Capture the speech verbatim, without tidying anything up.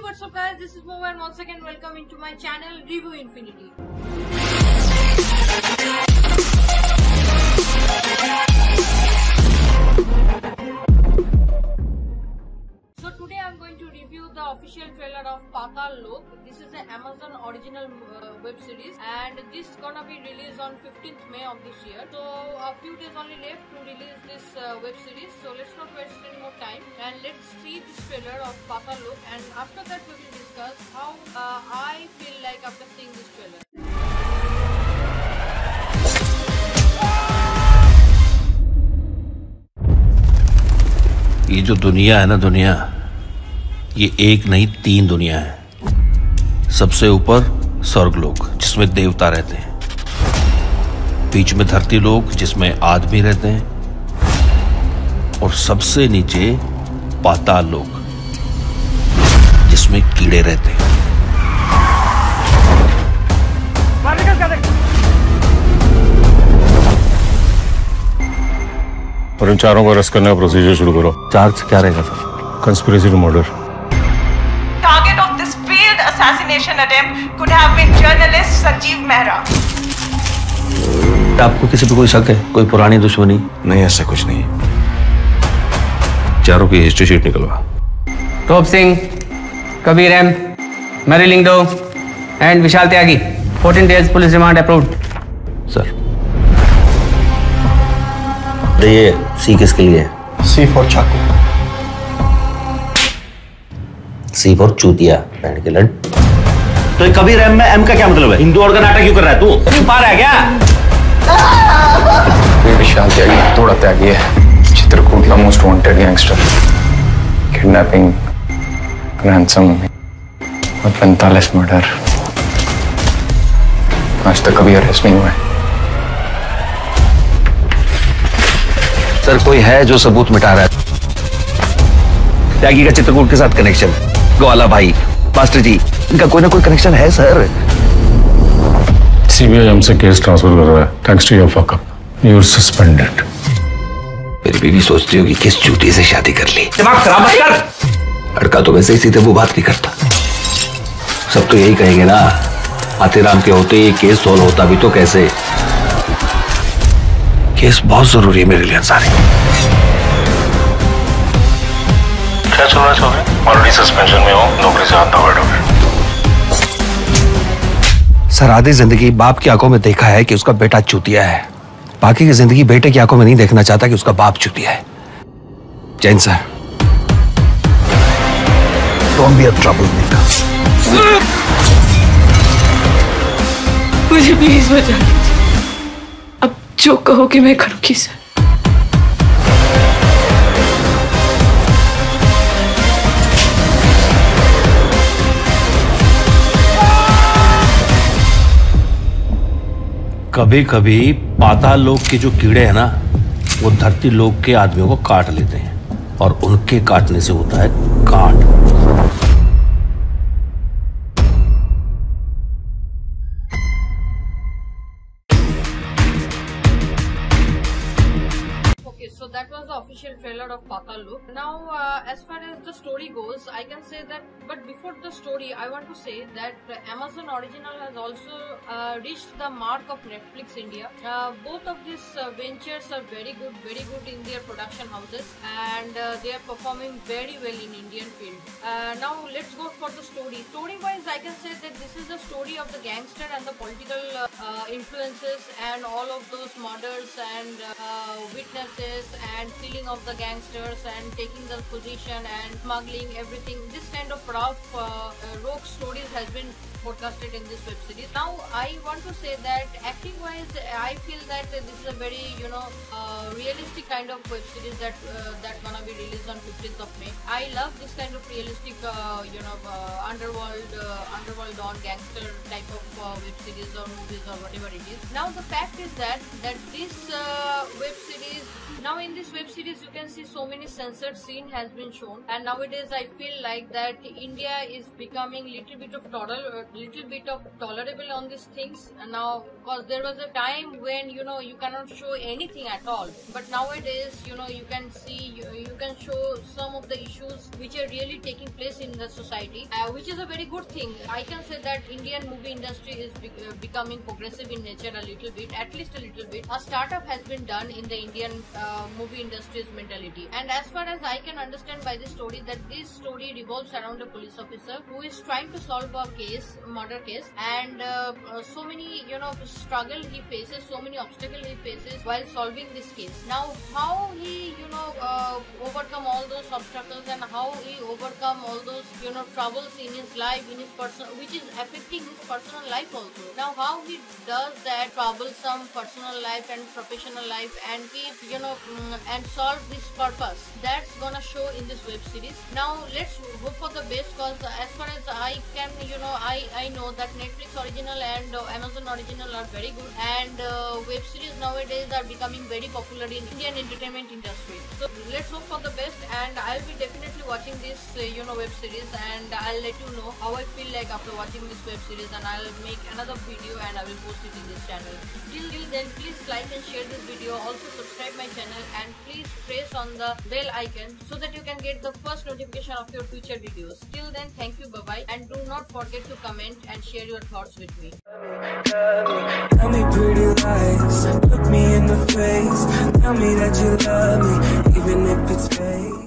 what's up guys, this is Mo and once again welcome into my channel Review Infinity. So today I'm going to review the official trailer of Paatal Lok. This is an Amazon original uh, web series and this is gonna be released on fifteenth May of this year. So a few days only left to release this uh, web series. So let's not waste any more time and let's see this trailer of Paatal Lok, and after that we will discuss how uh, I feel like after seeing this trailer. ये जो दुनिया है ना, दुनिया ये एक नहीं तीन दुनिया है। सबसे ऊपर स्वर्गलोक जिसमें देवता रहते हैं, बीच में धरती लोक जिसमें आदमी रहते हैं, और सबसे नीचे पाताल लोक जिसमें कीड़े रहते हैं। और इन चारों को अरेस्ट करने का प्रोसीजर शुरू करो। चार्ज क्या रहेगा sir? Conspiracy to murder. Target of this failed assassination attempt could have been journalist Sanjeev Mehra. आपको किसी पे कोई शक है? कोई पुरानी दुश्मनी? नहीं, ऐसा कुछ नहीं। चारों की हिस्ट्री शीट निकलवा। Top Singh, Kabir M, Mary Lyngdoh and Vishal Tyagi. Fourteen days police remand approved. Sir ये सी किसके लिए? सी फॉर चाकू। सी फॉर चूतिया बैंड के लड़। तो ये कबीर एम में एम का क्या मतलब है? हिंदू और का नाटक क्यों कर रहा है तू? तू पार है क्या? ये विशाल त्यागी थोड़ा त्यागी है। चित्रकूट का most wanted gangster. Kidnapping, ransom और पैंतालीस मर्डर। आज तक कभी अरेस्ट नहीं हुआ है। सर कोई है जो सबूत मिटा रहा है? त्यागी का चित्रकूट के साथ कनेक्शन, ग्वाला भाई, मास्टर जी, इनका कोई ना कोई कनेक्शन है सर। सीबीआई हमसे केस ट्रांसफर कर रहा है। Thanks to your fuck up, you are suspended. मेरी बीवी सोचती होगी किस चूती से शादी कर ली। दिमाग खराब मत कर। लड़का तो वैसे ही सीधे वो बात नहीं करता। सब तो यही कहेंगे ना, आतेराम के होते ही केस सोल्व होता भी तो कैसे। केस बहुत जरूरी है मेरे लिए अंसारी। क्या चल रहा है? ऑलरेडी सस्पेंशन में हो, नौकरी से हाथ धोगे। सर आधी जिंदगी बाप की आंखों में देखा है कि उसका बेटा चूतिया है, बाकी की जिंदगी बेटे की आंखों में नहीं देखना चाहता कि उसका बाप चूतिया है। Jain sir, don't be a troublemaker. मुझे प्लीज बचा लीजिए, अब जो कहोगे मैं करूंगी सर। कभी कभी पाताल लोक के जो कीड़े हैं ना, वो धरती लोक के आदमियों को काट लेते हैं और उनके काटने से होता है कांड। So that was the official trailer of Paatal Lok. Now, uh, as far as the story goes, I can say that. But before the story, I want to say that uh, Amazon Original has also uh, reached the mark of Netflix India. Uh, both of these uh, ventures are very good, very good in their production houses, and uh, they are performing very well in Indian field. Uh, now, let's go for the story. Story-wise, I can say that this is the story of the gangster and the political uh, uh, influences and all of those murders and uh, witnesses and killing of the gangsters and taking the position and smuggling everything. This kind of rough uh, uh, rogue stories has been forecasted in this web series. Now I want to say that acting wise I feel that this is a very you know uh, realistic kind of web series that uh, that gonna be released on fifteenth of May. I love this kind of realistic uh, you know uh, underworld uh, underworld dawn gangster type of uh, web series or movies or whatever it is. Now the fact is that that this uh, web series, now in this web series you can see so many censored scene has been shown, and nowadays I feel like that India is becoming little bit of toler little bit of tolerable on these things now, because there was a time when you know you cannot show anything at all, but nowadays you know you can see you, you can show some of the issues which are really taking place in the society, uh, which is a very good thing. I can say that Indian movie industry is be uh, becoming progressive in nature a little bit, at least a little bit. A startup has been done in the Indian uh, movie industry's mentality, and as far as I can understand by this story, that this story revolves around a police officer who is trying to solve a case, murder case, and uh, uh, so many you know struggle he faces, so many obstacles he faces while solving this case. Now, how he you know uh, overcome all those obstacles and how he overcome all those you know troubles in his life, in his personal, which is affecting his personal life also. Now, how he does that troublesome personal life and professional life and keep you know mm, and solve this purpose, that's gonna show in this web series. Now, let's hope for the best, because as far as I can you know I I know that Netflix original and uh, Amazon original are very good, and uh, web series nowadays are becoming very popular in Indian entertainment industry. So let's hope for the best, and I'll be definitely watching this uh, you know web series, and I'll let you know how I feel like after watching this web series, and I'll make another video and I will post it in this channel. Till, till then, please like and share this video. Also subscribe my channel and please press on the bell icon so that you can get the first notification of your future videos. Till then, thank you, bye bye, and do not forget to comment and share your thoughts with me. Tell me pretty lies, look me in the face, tell me that you love me, even if it's fake.